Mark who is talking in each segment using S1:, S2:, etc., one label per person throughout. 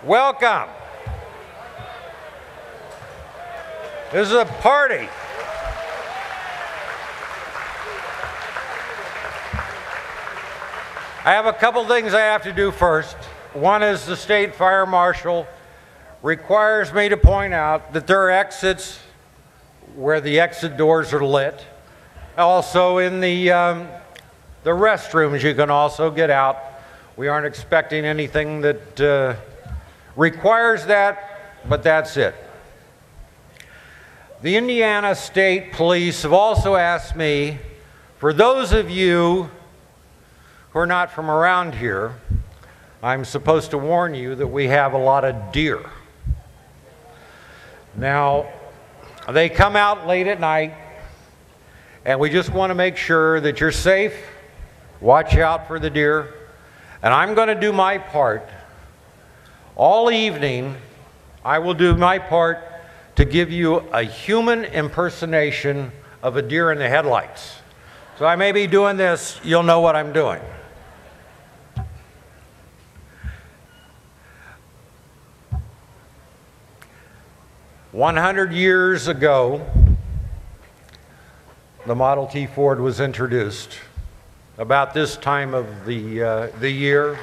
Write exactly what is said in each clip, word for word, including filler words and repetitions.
S1: Welcome. This is a party. I have a couple things I have to do first. One is the State Fire Marshal requires me to point out that there are exits where the exit doors are lit. Also in the, um, the restrooms you can also get out. We aren't expecting anything that uh, requires that, but that's it. The Indiana State Police have also asked me, for those of you who are not from around here, I'm supposed to warn you that we have a lot of deer. Now, they come out late at night, and we just want to make sure that you're safe. Watch out for the deer. And I'm going to do my part. All evening, I will do my part to give you a human impersonation of a deer in the headlights. So I may be doing this, you'll know what I'm doing. one hundred years ago, the Model T Ford was introduced. About this time of the, uh, the year.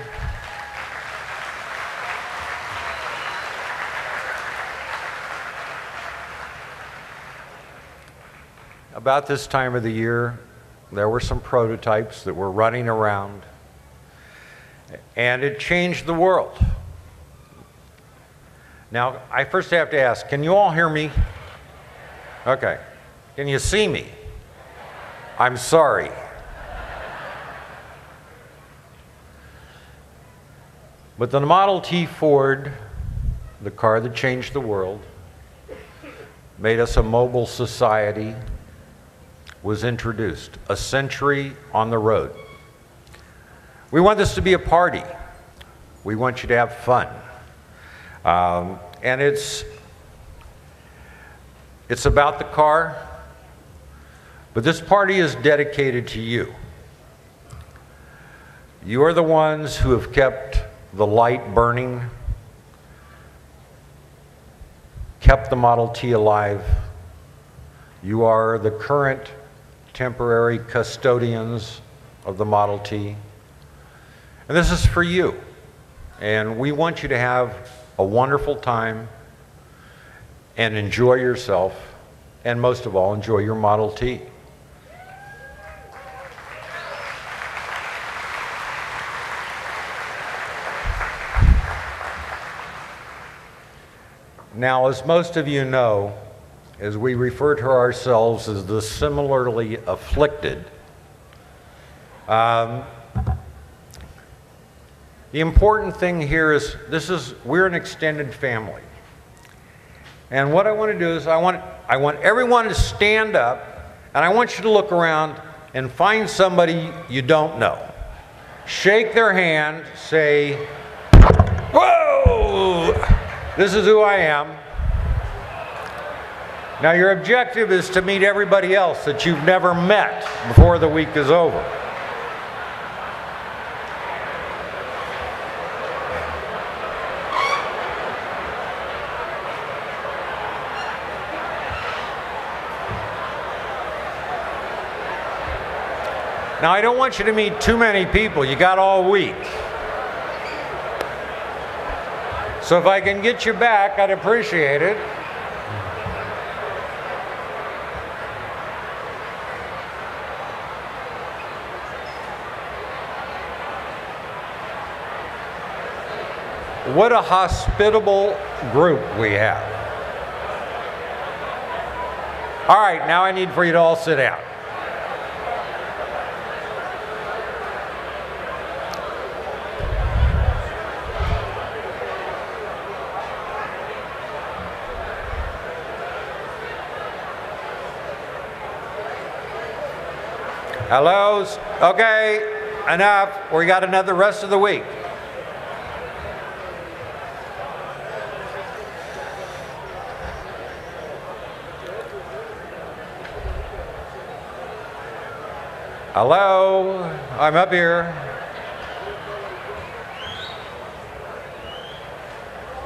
S1: About this time of the year, there were some prototypes that were running around, and it changed the world. Now, I first have to ask, can you all hear me? Okay. Can you see me? I'm sorry. But the Model T Ford, the car that changed the world, made us a mobile society, was introduced. A century on the road. We want this to be a party. We want you to have fun. Um, and it's, it's about the car, but this party is dedicated to you. You are the ones who have kept the light burning, kept the Model T alive. You are the current temporary custodians of the Model T. And this is for you. And we want you to have a wonderful time and enjoy yourself, and most of all, enjoy your Model T. Now, as most of you know, as we refer to ourselves as the similarly afflicted, um, the important thing here is this is we're an extended family. And what I want to do is I want I want everyone to stand up, and I want you to look around and find somebody you don't know. Shake their hand, say, "Whoa! This is who I am." Now your objective is to meet everybody else that you've never met before the week is over. Now I don't want you to meet too many people. You got all week. So if I can get you back, I'd appreciate it. What a hospitable group we have. All right, now I need for you to all sit down. Hello? Okay, enough. We got another rest of the week. Hello? I'm up here.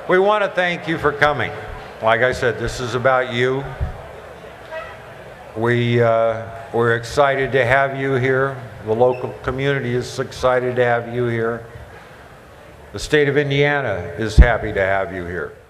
S1: we want to thank you for coming. Like I said, this is about you. We, uh, we're excited to have you here. The local community is excited to have you here. The state of Indiana is happy to have you here.